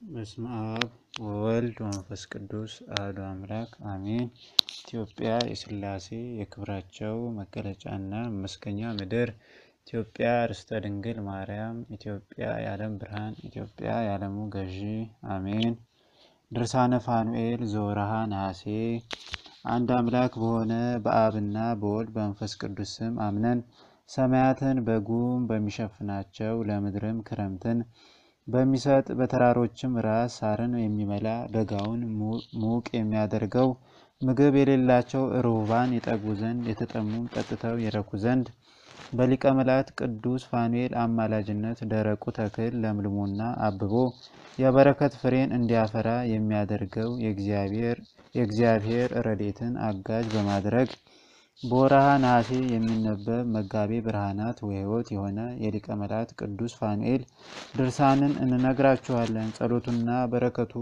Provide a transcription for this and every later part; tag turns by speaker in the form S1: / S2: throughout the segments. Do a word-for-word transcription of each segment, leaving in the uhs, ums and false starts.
S1: በስመ አብ ወወልድ ወመንፈስ ቅዱስ አሐዱ አምላክ አሜን። ኢትዮጵያ የሥላሴ የክብራቸው መገለጫና መመስገኛ ምድር፣ ኢትዮጵያ ርስተ ድንግል ማርያም፣ ኢትዮጵያ የዓለም ብርሃን፣ ኢትዮጵያ የዓለሙ ገዢ አሜን። ድርሳነ ፋኑኤል ዘወርኀ ነሐሴ። አንድ አምላክ በሆነ በአብና በወልድ በመንፈስ ቅዱስ ስም አምነን ሰማያትን በጉም በሚሸፍናቸው ለምድርም ክረምትን በሚሰጥ በተራሮችም ራስ ሳርን የሚመላ ደጋውን ሙቅ የሚያደርገው ምግብ የሌላቸው ርሁባን ይጠግቡ ዘንድ የተጠሙም ጠጥተው ይረኩ ዘንድ በሊቀ መላእክት ቅዱስ ፋኑኤል አማላጅነት ደረቁ ተክል ለምልሞና አብቦ የበረከት ፍሬን እንዲያፈራ የሚያደርገው የእግዚአብሔር የእግዚአብሔር ረድኤትን አጋዥ በማድረግ በወርኀ ነሐሴ የሚነበብ መጋቤ ብርሃናት ወሕይወት የሆነ የሊቀ መላእክት ቅዱስ ፋኑኤል ድርሳንን እንነግራችኋለን። ጸሎቱና በረከቱ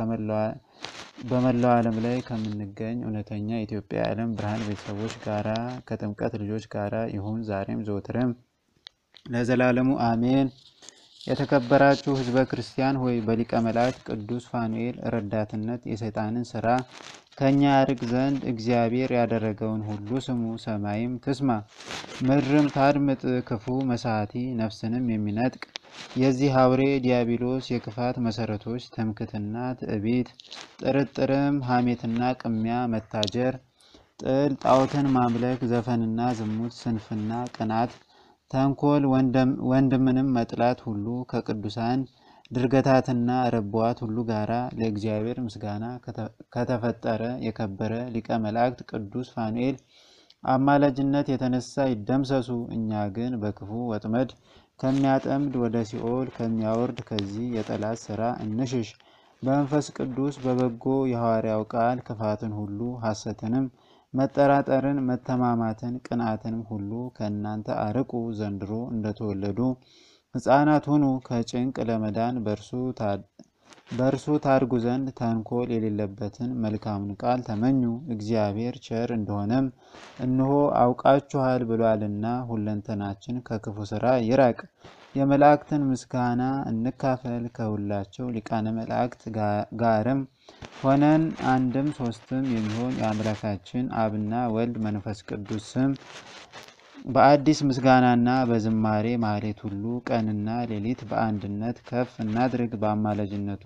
S1: በመላው ዓለም ላይ ከምንገኝ እውነተኛ የኢትዮጵያ የዓለም ብርሃን ቤተሰቦች ጋራ ከጥምቀት ልጆች ጋራ ይሁን ዛሬም ዘወትርም ለዘላለሙ አሜን። የተከበራችሁ ሕዝበ ክርስቲያን ሆይ በሊቀ መላእክት ቅዱስ ፋኑኤል ረዳትነት የሰይጣንን ሥራ ከኛ ያርቅ ዘንድ እግዚአብሔር ያደረገውን ሁሉ ስሙ። ሰማይም ትስማ ምድርም ታድምጥ። ክፉ መሳቲ ነፍስንም የሚነጥቅ የዚህ አውሬ ዲያብሎስ የክፋት መሰረቶች ትምክትና፣ ትዕቢት፣ ጥርጥርም፣ ሐሜትና ቅሚያ፣ መታጀር፣ ጥል፣ ጣዖትን ማምለክ፣ ዘፈንና ዝሙት፣ ስንፍና፣ ቅናት፣ ተንኮል፣ ወንድምንም መጥላት ሁሉ ከቅዱሳን ድርገታትና ረቧት ሁሉ ጋራ ለእግዚአብሔር ምስጋና ከተፈጠረ የከበረ ሊቀ መላእክት ቅዱስ ፋኑኤል አማላጅነት የተነሳ ይደምሰሱ። እኛ ግን በክፉ ወጥመድ ከሚያጠምድ ወደ ሲኦል ከሚያወርድ ከዚህ የጠላት ሥራ እንሽሽ። በመንፈስ ቅዱስ በበጎ የሐዋርያው ቃል ክፋትን ሁሉ ሐሰትንም፣ መጠራጠርን፣ መተማማትን፣ ቅንዓትንም ሁሉ ከእናንተ አርቁ። ዘንድሮ እንደተወለዱ ሕፃናት ሁኑ። ከጭንቅ ለመዳን በእርሱ ታድጉ ዘንድ ተንኮል የሌለበትን መልካሙን ቃል ተመኙ። እግዚአብሔር ቸር እንደሆነም እንሆ አውቃችኋል ብሏልና ሁለንተናችን ከክፉ ሥራ ይራቅ። የመላእክትን ምስጋና እንካፈል። ከሁላቸው ሊቃነ መላእክት ጋርም ሆነን አንድም ሶስትም የሚሆን የአምላካችን አብና ወልድ መንፈስ ቅዱስ ስም በአዲስ ምስጋናና በዝማሬ ማህሌት ሁሉ ቀንና ሌሊት በአንድነት ከፍ እናድርግ። በአማላጅነቱ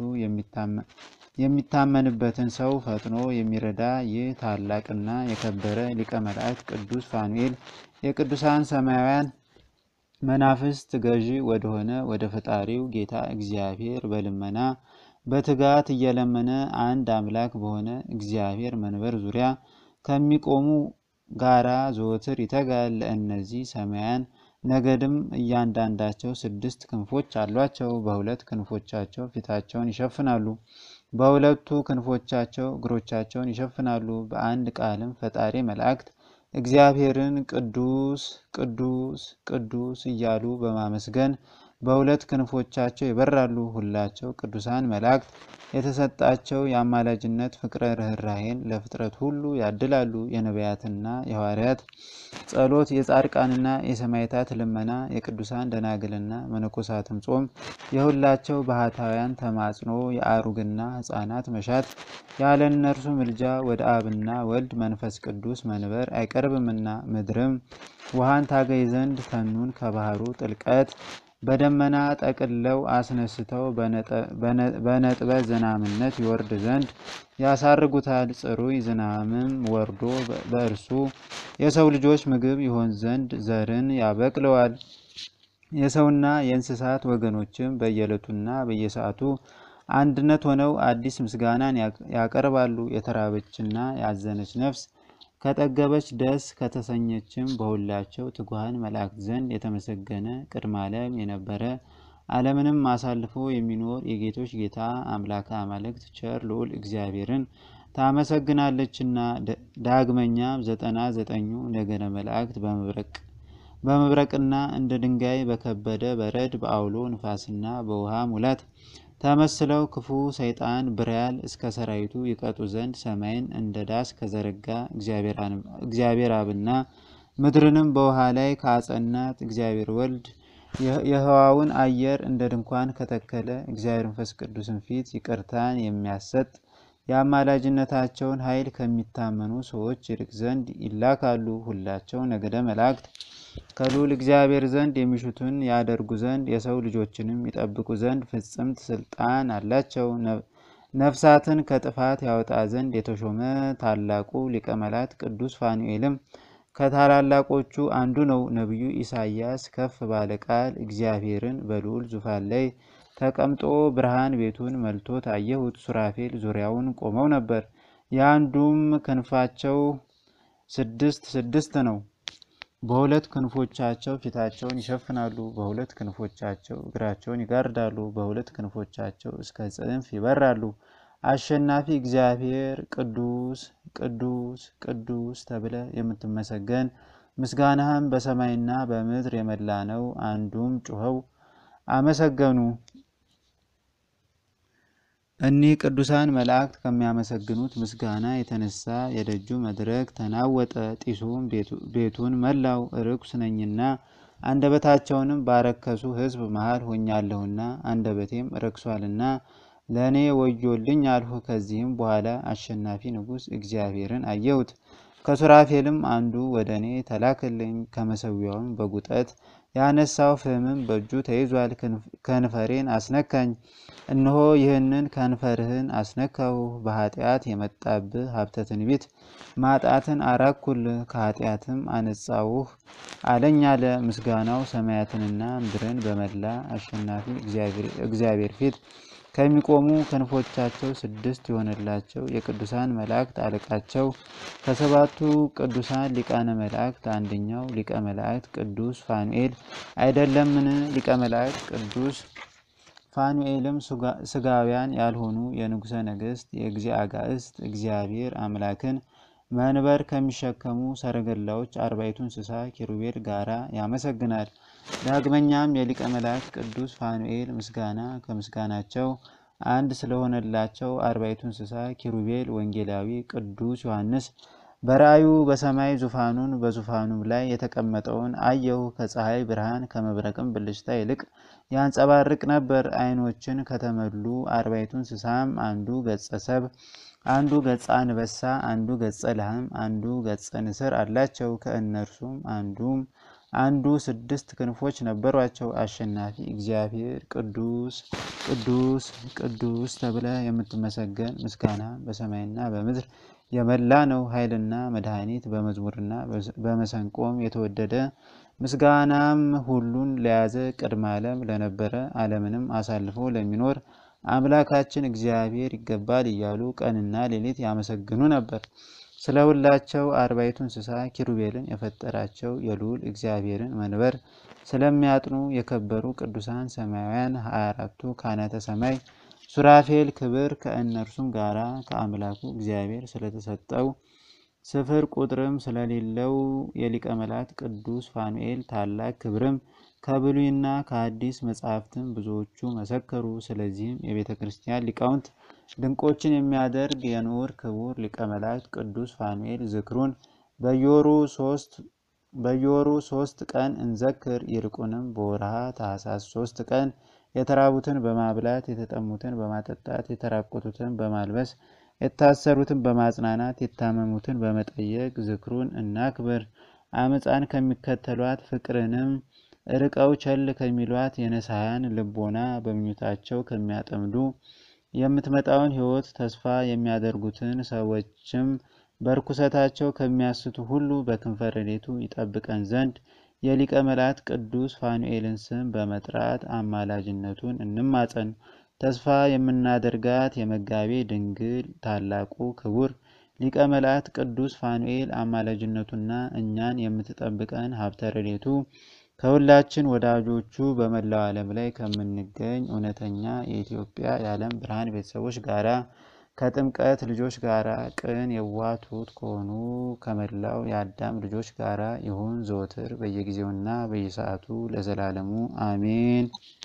S1: የሚታመንበትን ሰው ፈጥኖ የሚረዳ ይህ ታላቅና የከበረ ሊቀ መላእክት ቅዱስ ፋኑኤል የቅዱሳን ሰማያውያን መናፍስት ገዢ ወደሆነ ወደ ፈጣሪው ጌታ እግዚአብሔር በልመና በትጋት እየለመነ አንድ አምላክ በሆነ እግዚአብሔር መንበር ዙሪያ ከሚቆሙ ጋራ ዘወትር ይተጋል። ለእነዚህ ሰማያን ነገድም እያንዳንዳቸው ስድስት ክንፎች አሏቸው። በሁለት ክንፎቻቸው ፊታቸውን ይሸፍናሉ፣ በሁለቱ ክንፎቻቸው እግሮቻቸውን ይሸፍናሉ። በአንድ ቃልም ፈጣሪ መላእክት እግዚአብሔርን ቅዱስ ቅዱስ ቅዱስ እያሉ በማመስገን በሁለት ክንፎቻቸው ይበራሉ። ሁላቸው ቅዱሳን መላእክት የተሰጣቸው የአማላጅነት ፍቅረ ርኅራኄን ለፍጥረት ሁሉ ያድላሉ። የነቢያትና የሐዋርያት ጸሎት፣ የጻድቃንና የሰማዕታት ልመና፣ የቅዱሳን ደናግልና መነኮሳትም ጾም፣ የሁላቸው ባህታውያን ተማጽኖ፣ የአሩግና ሕፃናት መሻት ያለ እነርሱ ምልጃ ወደ አብና ወልድ መንፈስ ቅዱስ መንበር አይቀርብምና ምድርም ውሃን ታገኝ ዘንድ ተኑን ከባህሩ ጥልቀት በደመና ጠቅለው አስነስተው በነጥበ ዝናምነት ይወርድ ዘንድ ያሳርጉታል። ጽሩይ ዝናምም ወርዶ በእርሱ የሰው ልጆች ምግብ ይሆን ዘንድ ዘርን ያበቅለዋል። የሰውና የእንስሳት ወገኖችም በየዕለቱና በየሰዓቱ አንድነት ሆነው አዲስ ምስጋናን ያቀርባሉ። የተራበችና ያዘነች ነፍስ ከጠገበች ደስ ከተሰኘችም በሁላቸው ትጉሃን መላእክት ዘንድ የተመሰገነ ቅድመ ዓለም የነበረ ዓለምንም አሳልፎ የሚኖር የጌቶች ጌታ አምላከ አማልክት ቸር ልዑል እግዚአብሔርን ታመሰግናለችና። ዳግመኛም ዘጠና ዘጠኙ ነገደ መላእክት በመብረቅና እንደ ድንጋይ በከበደ በረድ በአውሎ ንፋስና በውሃ ሙላት ተመስለው ክፉ ሰይጣን ብርያል እስከ ሰራዊቱ ይቀጡ ዘንድ ሰማይን እንደ ዳስ ከዘረጋ እግዚአብሔር አብና ምድርንም በውሃ ላይ ካጸናት እግዚአብሔር ወልድ የህዋውን አየር እንደ ድንኳን ከተከለ እግዚአብሔር መንፈስ ቅዱስን ፊት ይቅርታን የሚያሰጥ የአማላጅነታቸውን ኃይል ከሚታመኑ ሰዎች ይርቅ ዘንድ ይላካሉ። ሁላቸው ነገደ መላእክት ከልዑል እግዚአብሔር ዘንድ የሚሹትን ያደርጉ ዘንድ የሰው ልጆችንም ይጠብቁ ዘንድ ፍጽምት ስልጣን አላቸው። ነፍሳትን ከጥፋት ያወጣ ዘንድ የተሾመ ታላቁ ሊቀ መላእክት ቅዱስ ፋኑኤልም ከታላላቆቹ አንዱ ነው። ነቢዩ ኢሳይያስ ከፍ ባለ ቃል እግዚአብሔርን በልዑል ዙፋን ላይ ተቀምጦ ብርሃን ቤቱን መልቶ ታየሁት። ሱራፌል ዙሪያውን ቆመው ነበር። የአንዱም ክንፋቸው ስድስት ስድስት ነው። በሁለት ክንፎቻቸው ፊታቸውን ይሸፍናሉ፣ በሁለት ክንፎቻቸው እግራቸውን ይጋርዳሉ፣ በሁለት ክንፎቻቸው እስከ ጽንፍ ይበራሉ። አሸናፊ እግዚአብሔር ቅዱስ ቅዱስ ቅዱስ ተብለ የምትመሰገን ምስጋናህም በሰማይና በምድር የመላ ነው። አንዱም ጩኸው አመሰገኑ። እኒህ ቅዱሳን መላእክት ከሚያመሰግኑት ምስጋና የተነሳ የደጁ መድረክ ተናወጠ፣ ጢሱም ቤቱን መላው። ርኩስ ነኝና አንደበታቸውንም ባረከሱ ሕዝብ መሃል ሆኛለሁና አንደበቴም ረክሷልና ለእኔ ወዮልኝ አልሁ። ከዚህም በኋላ አሸናፊ ንጉሥ እግዚአብሔርን አየሁት። ከሱራፌልም አንዱ ወደ እኔ ተላከልኝ። ከመሰዊያውም በጉጠት ያነሳው ፍህምም በእጁ ተይዟል። ከንፈሬን አስነካኝ። እነሆ ይህንን ከንፈርህን አስነካሁ፣ በኃጢአት የመጣብህ ሀብተ ትንቢት ማጣትን አራኩልህ፣ ከኃጢአትም አነጻውህ አለኝ አለ። ምስጋናው ሰማያትንና ምድርን በመላ አሸናፊ እግዚአብሔር ፊት ከሚቆሙ ክንፎቻቸው ስድስት የሆነላቸው የቅዱሳን መላእክት አለቃቸው ከሰባቱ ቅዱሳን ሊቃነ መላእክት አንደኛው ሊቀ መላእክት ቅዱስ ፋኑኤል አይደለምን? ሊቀ መላእክት ቅዱስ ፋኑኤልም ስጋውያን ያልሆኑ የንጉሠ ነገሥት የእግዚአ አጋዕዝት እግዚአብሔር አምላክን መንበር ከሚሸከሙ ሰረገላዎች አርባዕቱ እንስሳ ኪሩቤል ጋራ ያመሰግናል። ዳግመኛም የሊቀ መላእክት ቅዱስ ፋኑኤል ምስጋና ከምስጋናቸው አንድ ስለሆነላቸው አርባዕቱ እንስሳ ኪሩቤል ወንጌላዊ ቅዱስ ዮሐንስ በራእዩ በሰማይ ዙፋኑን በዙፋኑም ላይ የተቀመጠውን አየሁ። ከፀሐይ ብርሃን ከመብረቅም ብልጭታ ይልቅ ያንጸባርቅ ነበር። ዓይኖችን ከተመሉ አርባዕቱ እንስሳም አንዱ ገጸ ሰብ፣ አንዱ ገጸ አንበሳ፣ አንዱ ገጸ ላህም፣ አንዱ ገጸ ንስር አላቸው። ከእነርሱም አንዱም አንዱ ስድስት ክንፎች ነበሯቸው። አሸናፊ እግዚአብሔር ቅዱስ ቅዱስ ቅዱስ ተብለ የምትመሰገን ምስጋና በሰማይና በምድር የመላ ነው። ኃይልና መድኃኒት በመዝሙርና በመሰንቆም የተወደደ ምስጋናም ሁሉን ለያዘ ቅድመ ዓለም ለነበረ ዓለምንም አሳልፎ ለሚኖር አምላካችን እግዚአብሔር ይገባል እያሉ ቀንና ሌሊት ያመሰግኑ ነበር። ስለ ሁላቸው አርባዕቱ እንስሳ ኪሩቤልን የፈጠራቸው የልዑል እግዚአብሔርን መንበር ስለሚያጥኑ የከበሩ ቅዱሳን ሰማያውያን ሀያ አራቱ ካህናተ ሰማይ ሱራፌል ክብር ከእነርሱም ጋራ ከአምላኩ እግዚአብሔር ስለተሰጠው ስፍር ቁጥርም ስለሌለው የሊቀ መላእክት ቅዱስ ፋኑኤል ታላቅ ክብርም ከብሉይና ከአዲስ መጻሕፍትም ብዙዎቹ መሰከሩ። ስለዚህም የቤተ ክርስቲያን ሊቃውንት ድንቆችን የሚያደርግ የንዑር ክቡር ሊቀ መላእክት ቅዱስ ፋኑኤል ዝክሩን በየወሩ ሶስት በየወሩ ሶስት ቀን እንዘክር። ይልቁንም በወርሃ ታኅሳስ ሶስት ቀን የተራቡትን በማብላት የተጠሙትን በማጠጣት የተራቆቱትን በማልበስ የታሰሩትን በማጽናናት የታመሙትን በመጠየቅ ዝክሩን እናክብር። አመፃን ከሚከተሏት ፍቅርንም ርቀው ቸል ከሚሏት የነሳያን ልቦና በምኞታቸው ከሚያጠምዱ የምትመጣውን ሕይወት ተስፋ የሚያደርጉትን ሰዎችም በርኩሰታቸው ከሚያስቱ ሁሉ በክንፈ ረድኤቱ ይጠብቀን ዘንድ የሊቀ መላእክት ቅዱስ ፋኑኤልን ስም በመጥራት አማላጅነቱን እንማጸን። ተስፋ የምናደርጋት የመጋቤ ድንግል ታላቁ ክቡር ሊቀ መላእክት ቅዱስ ፋኑኤል አማላጅነቱና እኛን የምትጠብቀን ሀብተ ረድኤቱ ከሁላችን ወዳጆቹ በመላው ዓለም ላይ ከምንገኝ እውነተኛ የኢትዮጵያ የዓለም ብርሃን ቤተሰቦች ጋራ ከጥምቀት ልጆች ጋራ ቅን የዋህ ትሑት ከሆኑ ከመላው የአዳም ልጆች ጋራ ይሁን ዘወትር በየጊዜውና በየሰዓቱ ለዘላለሙ አሜን።